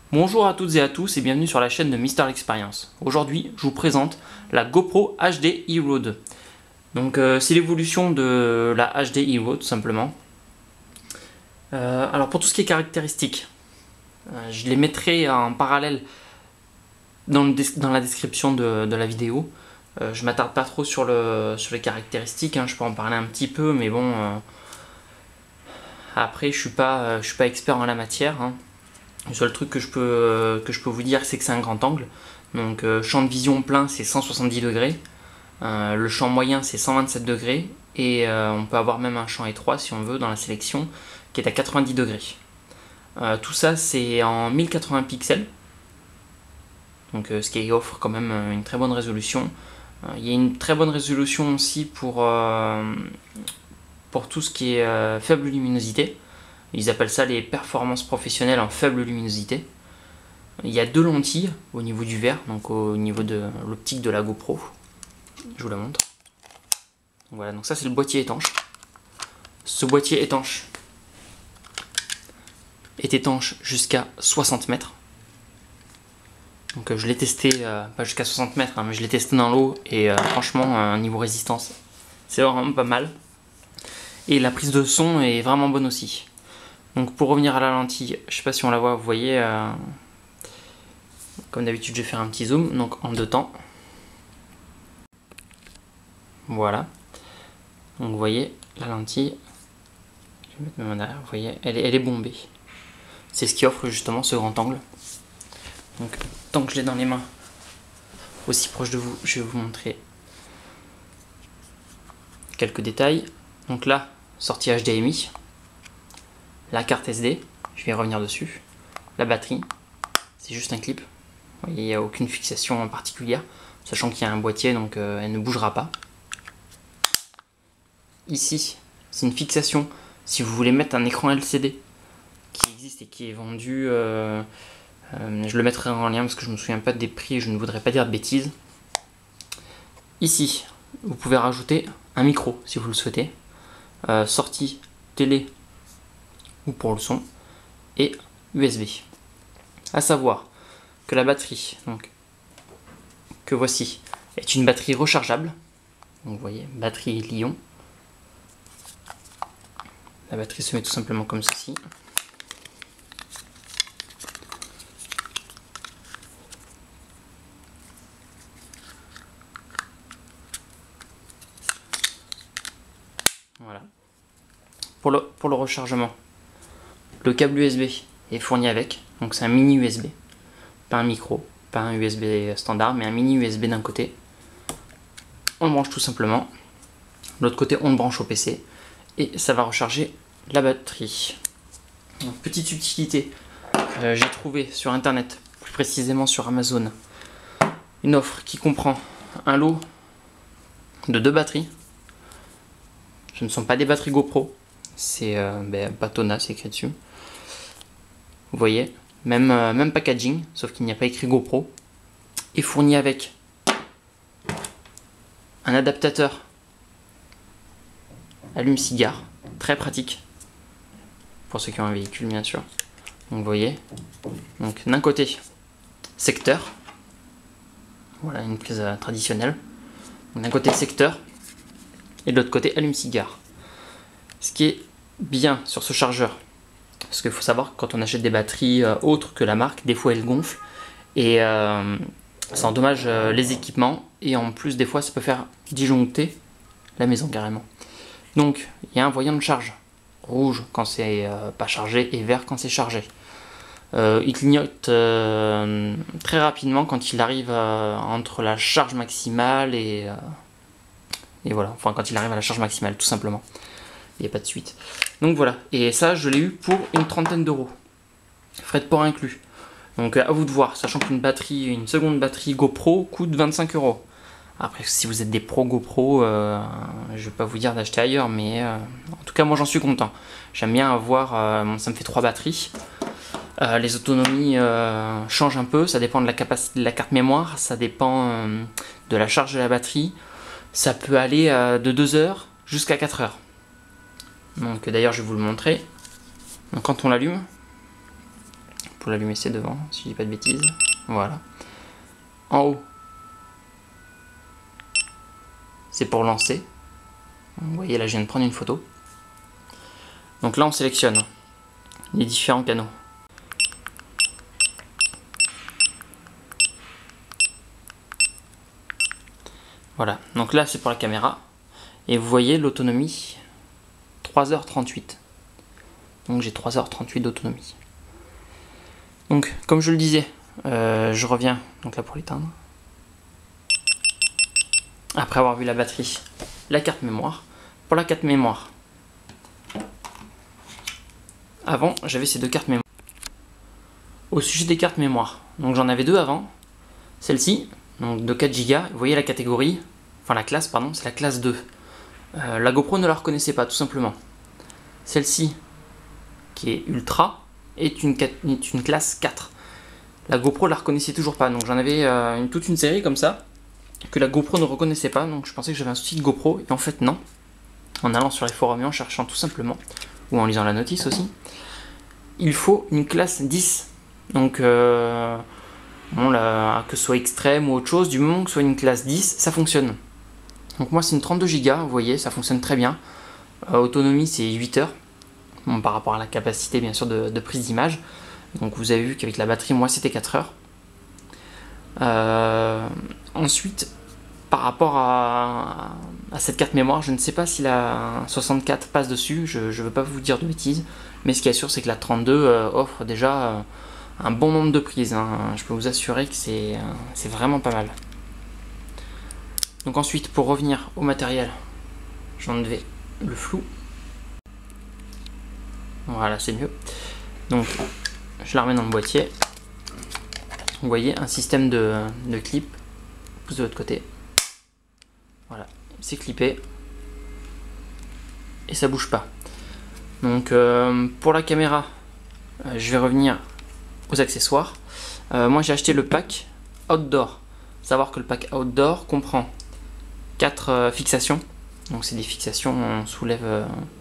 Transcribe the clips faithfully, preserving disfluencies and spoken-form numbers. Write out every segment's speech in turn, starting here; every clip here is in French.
Bonjour à toutes et à tous et bienvenue sur la chaîne de Mister Experience. Aujourd'hui, je vous présente la GoPro H D Hero deux. Donc, euh, c'est l'évolution de la H D Hero tout simplement. Euh, alors, pour tout ce qui est caractéristiques, euh, je les mettrai en parallèle dans, le dans la description de, de la vidéo. Euh, je m'attarde pas trop sur, le, sur les caractéristiques, hein, je peux en parler un petit peu, mais bon. Euh, après, je suis pas, euh, je suis pas expert en la matière. Hein. Le seul truc que je peux, euh, que je peux vous dire, c'est que c'est un grand angle. Donc euh, champ de vision plein, c'est cent soixante-dix degrés. Euh, le champ moyen, c'est cent vingt-sept degrés. Et euh, on peut avoir même un champ étroit, si on veut, dans la sélection, qui est à quatre-vingt-dix degrés. Euh, tout ça, c'est en mille quatre-vingts pixels. Donc euh, ce qui offre quand même une très bonne résolution. Euh, il y a une très bonne résolution aussi pour, euh, pour tout ce qui est euh, faible luminosité. Ils appellent ça les performances professionnelles en faible luminosité. Il y a deux lentilles au niveau du verre, donc au niveau de l'optique de la GoPro. Je vous la montre. Voilà, donc ça c'est le boîtier étanche. Ce boîtier étanche est étanche jusqu'à soixante mètres. Donc euh, je l'ai testé, euh, pas jusqu'à soixante mètres, hein, mais je l'ai testé dans l'eau et euh, franchement, euh, niveau résistance, c'est vraiment pas mal. Et la prise de son est vraiment bonne aussi. Donc pour revenir à la lentille, je sais pas si on la voit, vous voyez, euh, comme d'habitude je vais faire un petit zoom, donc en deux temps. Voilà. Donc vous voyez, la lentille, je vais mettre ma main derrière, vous voyez, elle est, elle est bombée. C'est ce qui offre justement ce grand angle. Donc tant que je l'ai dans les mains, aussi proche de vous, je vais vous montrer quelques détails. Donc là, sortie H D M I. La carte S D, je vais revenir dessus. La batterie, c'est juste un clip. Vous voyez, il n'y a aucune fixation en particulière, sachant qu'il y a un boîtier, donc euh, elle ne bougera pas. Ici, c'est une fixation si vous voulez mettre un écran L C D qui existe et qui est vendu. Euh, euh, je le mettrai en lien parce que je ne me souviens pas des prix et je ne voudrais pas dire de bêtises. Ici, vous pouvez rajouter un micro si vous le souhaitez. Euh, sortie télé ou pour le son, et U S B. À savoir que la batterie, donc, que voici, est une batterie rechargeable. Donc, vous voyez, batterie Li-ion. La batterie se met tout simplement comme ceci. Voilà. Pour le, pour le rechargement, le câble U S B est fourni avec, donc c'est un mini U S B, pas un micro, pas un U S B standard, mais un mini U S B d'un côté. On le branche tout simplement, de l'autre côté on le branche au P C, et ça va recharger la batterie. Donc, petite utilité, euh, j'ai trouvé sur internet, plus précisément sur Amazon, une offre qui comprend un lot de deux batteries. Ce ne sont pas des batteries GoPro, c'est euh, ben, Patona, c'est écrit dessus. Vous voyez, même, euh, même packaging, sauf qu'il n'y a pas écrit GoPro. Et fourni avec un adaptateur allume-cigare, très pratique, pour ceux qui ont un véhicule bien sûr. Donc vous voyez, donc d'un côté, secteur, voilà une prise euh, traditionnelle. D'un côté secteur, et de l'autre côté allume-cigare. Ce qui est bien sur ce chargeur, parce qu'il faut savoir que quand on achète des batteries euh, autres que la marque, des fois elles gonflent et euh, ça endommage euh, les équipements et en plus des fois ça peut faire disjoncter la maison carrément. Donc il y a un voyant de charge, rouge quand c'est euh, pas chargé et vert quand c'est chargé. Euh, il clignote euh, très rapidement quand il arrive euh, entre la charge maximale et... Euh, Et voilà, enfin quand il arrive à la charge maximale, tout simplement. Il n'y a pas de suite. Donc voilà, et ça je l'ai eu pour une trentaine d'euros. Frais de port inclus. Donc à vous de voir, sachant qu'une batterie, une seconde batterie GoPro coûte vingt-cinq euros. Après, si vous êtes des pros GoPro, euh, je vais pas vous dire d'acheter ailleurs, mais euh, en tout cas moi j'en suis content. J'aime bien avoir, euh, ça me fait trois batteries. Euh, les autonomies euh, changent un peu, ça dépend de la capacité de la carte mémoire, ça dépend euh, de la charge de la batterie. Ça peut aller euh, de deux heures jusqu'à quatre heures. Donc d'ailleurs je vais vous le montrer. Donc, quand on l'allume, vous faut l'allumer, c'est devant, si je dis pas de bêtises. Voilà. En haut, c'est pour lancer. Vous voyez, là, je viens de prendre une photo. Donc là, on sélectionne les différents canaux. Voilà, donc là, c'est pour la caméra. Et vous voyez l'autonomie, trois heures trente-huit. Donc j'ai trois heures trente-huit d'autonomie. Donc, comme je le disais, euh, je reviens donc là pour l'éteindre. Après avoir vu la batterie, la carte mémoire. Pour la carte mémoire, avant j'avais ces deux cartes mémoire. Au sujet des cartes mémoire, donc j'en avais deux avant. Celle-ci, donc de quatre giga, vous voyez la catégorie, enfin la classe, pardon, c'est la classe deux. Euh, la GoPro ne la reconnaissait pas, tout simplement. Celle-ci, qui est ultra, est une, est une classe quatre. La GoPro la reconnaissait toujours pas, donc j'en avais euh, une, toute une série comme ça, que la GoPro ne reconnaissait pas, donc je pensais que j'avais un souci de GoPro, et en fait non. En allant sur les forums et en cherchant tout simplement, ou en lisant la notice aussi, il faut une classe dix. Donc, euh, bon, là, que ce soit extrême ou autre chose, du moment que ce soit une classe dix, ça fonctionne. Donc moi c'est une trente-deux giga, vous voyez, ça fonctionne très bien. Euh, autonomie c'est huit heures, bon, par rapport à la capacité bien sûr de, de prise d'image. Donc vous avez vu qu'avec la batterie, moi c'était quatre heures. Euh, ensuite, par rapport à, à cette carte mémoire, je ne sais pas si la soixante-quatre passe dessus, je ne veux pas vous dire de bêtises, mais ce qui est sûr c'est que la trente-deux euh, offre déjà euh, un bon nombre de prises, hein. Je peux vous assurer que c'est euh, c'est vraiment pas mal. Donc ensuite, pour revenir au matériel, j'ai enlevé le flou. Voilà, c'est mieux. Donc je la remets dans le boîtier. Vous voyez un système de, de clip, pouce de l'autre côté. Voilà, c'est clippé et ça bouge pas. Donc euh, pour la caméra, euh, je vais revenir aux accessoires. Euh, moi j'ai acheté le pack outdoor. Savoir que le pack outdoor comprend quatre euh, fixations. Donc c'est des fixations, on soulève euh,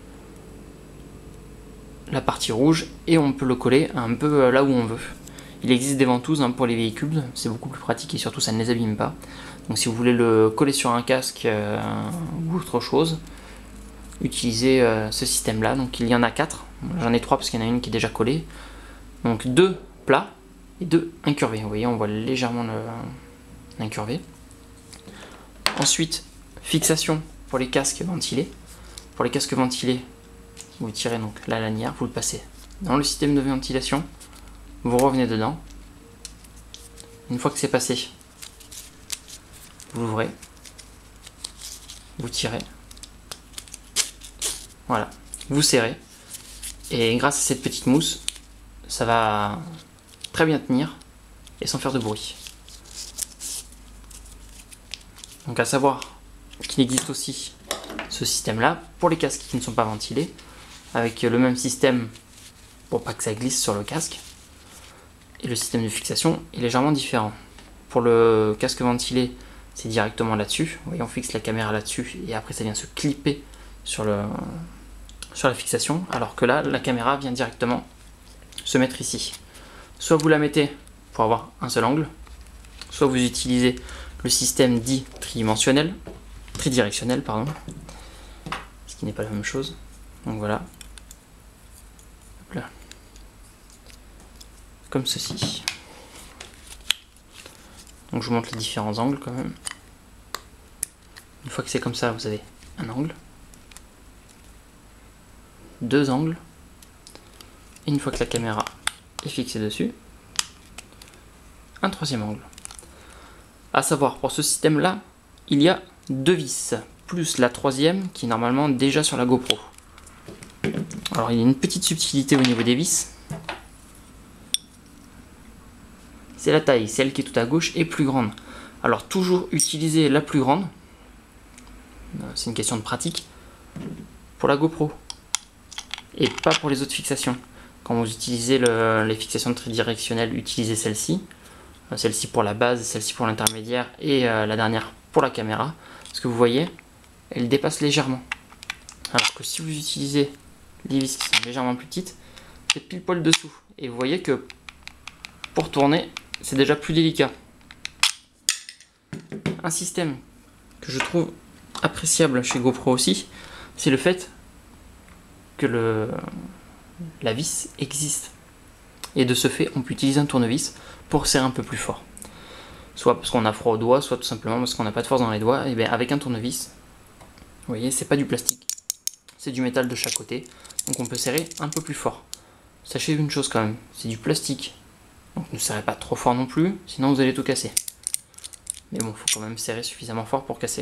la partie rouge et on peut le coller un peu euh, là où on veut. Il existe des ventouses hein, pour les véhicules, c'est beaucoup plus pratique et surtout ça ne les abîme pas. Donc si vous voulez le coller sur un casque euh, ou autre chose, utilisez euh, ce système là. Donc il y en a quatre, j'en ai trois parce qu'il y en a une qui est déjà collée. Donc deux plats et deux incurvés. Vous voyez, on voit légèrement l'incurvé. Ensuite, fixation pour les casques ventilés. Pour les casques ventilés, vous tirez donc la lanière, vous le passez dans le système de ventilation, vous revenez dedans. Une fois que c'est passé, vous l'ouvrez, vous tirez, voilà, vous serrez, et grâce à cette petite mousse, ça va très bien tenir et sans faire de bruit. Donc à savoir qu'il existe aussi ce système là pour les casques qui ne sont pas ventilés, avec le même système pour pas que ça glisse sur le casque, et le système de fixation est légèrement différent. Pour le casque ventilé, c'est directement là-dessus, vous voyez, on fixe la caméra là-dessus et après ça vient se clipper sur, le, sur la fixation, alors que là la caméra vient directement se mettre ici. Soit vous la mettez pour avoir un seul angle, soit vous utilisez le système dit tridimensionnel, tridirectionnel pardon, ce qui n'est pas la même chose. Donc voilà, hop là, comme ceci. Donc je vous montre les différents angles quand même. Une fois que c'est comme ça, vous avez un angle, deux angles, et une fois que la caméra est fixée dessus, un troisième angle. À savoir, pour ce système là, il y a deux vis, plus la troisième qui est normalement déjà sur la GoPro. Alors il y a une petite subtilité au niveau des vis. C'est la taille, celle qui est tout à gauche est plus grande. Alors toujours utiliser la plus grande, c'est une question de pratique, pour la GoPro. Et pas pour les autres fixations. Quand vous utilisez le, les fixations tridirectionnelles, utilisez celle-ci. Celle-ci pour la base, celle-ci pour l'intermédiaire et euh, la dernière pour la caméra. Parce que vous voyez, elle dépasse légèrement. Alors que si vous utilisez les vis qui sont légèrement plus petites, c'est pile poil dessous. Et vous voyez que pour tourner, c'est déjà plus délicat. Un système que je trouve appréciable chez GoPro aussi, c'est le fait que le, la vis existe. Et de ce fait, on peut utiliser un tournevis pour serrer un peu plus fort. Soit parce qu'on a froid aux doigts, soit tout simplement parce qu'on n'a pas de force dans les doigts. Et bien avec un tournevis, vous voyez, c'est pas du plastique, c'est du métal de chaque côté. Donc on peut serrer un peu plus fort. Sachez une chose quand même, c'est du plastique. Donc ne serrez pas trop fort non plus, sinon vous allez tout casser. Mais bon, il faut quand même serrer suffisamment fort pour casser.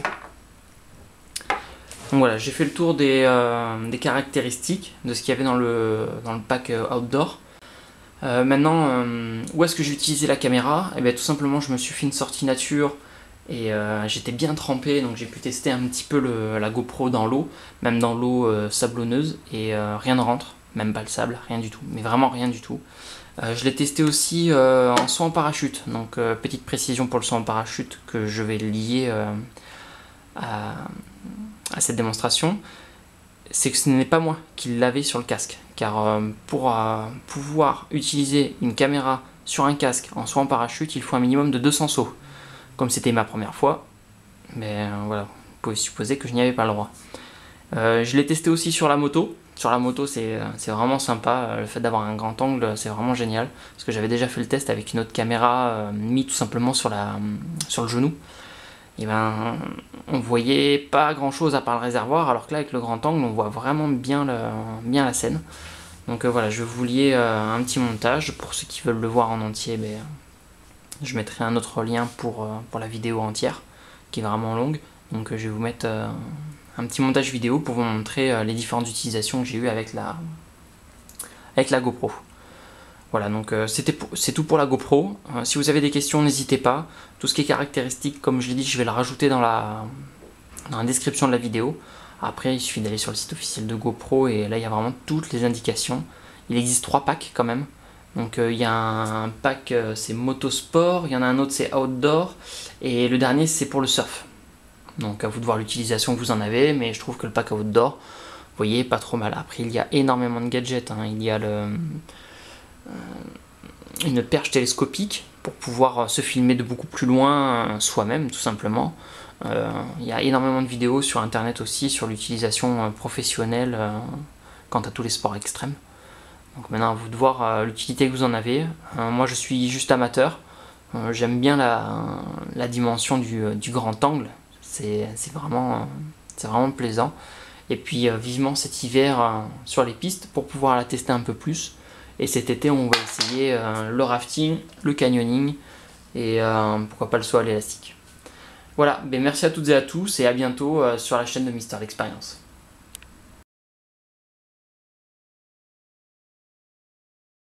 Donc voilà, j'ai fait le tour des, euh, des caractéristiques de ce qu'il y avait dans le, dans le pack euh, outdoor. Euh, maintenant, euh, où est-ce que j'ai utilisé la caméra? Et bien tout simplement, je me suis fait une sortie nature et euh, j'étais bien trempé, donc j'ai pu tester un petit peu le, la GoPro dans l'eau, même dans l'eau euh, sablonneuse, et euh, rien ne rentre, même pas le sable, rien du tout, mais vraiment rien du tout. Euh, je l'ai testé aussi euh, en saut en parachute, donc euh, petite précision pour le saut en parachute que je vais lier euh, à, à cette démonstration, c'est que ce n'est pas moi qui l'avais sur le casque, car euh, pour euh, pouvoir utiliser une caméra sur un casque en saut en parachute, il faut un minimum de deux cents sauts. Comme c'était ma première fois, mais euh, voilà, vous pouvez supposer que je n'y avais pas le droit. Euh, je l'ai testé aussi sur la moto. Sur la moto, c'est vraiment sympa, le fait d'avoir un grand angle, c'est vraiment génial, parce que j'avais déjà fait le test avec une autre caméra euh, mise tout simplement sur, la, sur le genou. Et ben, on voyait pas grand chose à part le réservoir, alors que là avec le grand angle, on voit vraiment bien, le, bien la scène. Donc euh, voilà, je vais vous lier euh, un petit montage, pour ceux qui veulent le voir en entier, ben, je mettrai un autre lien pour, euh, pour la vidéo entière, qui est vraiment longue. Donc euh, je vais vous mettre euh, un petit montage vidéo pour vous montrer euh, les différentes utilisations que j'ai eues avec la, avec la GoPro. Voilà, donc euh, c'est tout pour la GoPro. Euh, si vous avez des questions, n'hésitez pas. Tout ce qui est caractéristique, comme je l'ai dit, je vais le rajouter dans la, dans la description de la vidéo. Après, il suffit d'aller sur le site officiel de GoPro et là, il y a vraiment toutes les indications. Il existe trois packs quand même. Donc euh, il y a un pack, euh, c'est motosport, il y en a un autre, c'est outdoor, et le dernier, c'est pour le surf. Donc à vous de voir l'utilisation que vous en avez, mais je trouve que le pack outdoor, vous voyez, pas trop mal. Après, il y a énormément de gadgets, hein. Il y a le, euh, une perche télescopique pour pouvoir se filmer de beaucoup plus loin euh, soi-même, tout simplement. Euh, il y a énormément de vidéos sur internet aussi sur l'utilisation euh, professionnelle euh, quant à tous les sports extrêmes. Donc maintenant à vous de voir euh, l'utilité que vous en avez. Euh, moi je suis juste amateur, euh, j'aime bien la, la dimension du, du grand angle, c'est vraiment, euh, c'est vraiment plaisant. Et puis euh, vivement cet hiver euh, sur les pistes pour pouvoir la tester un peu plus. Et cet été on va essayer euh, le rafting, le canyoning et euh, pourquoi pas le saut à l'élastique. Voilà, ben merci à toutes et à tous et à bientôt euh, sur la chaîne de Mister l'Expérience.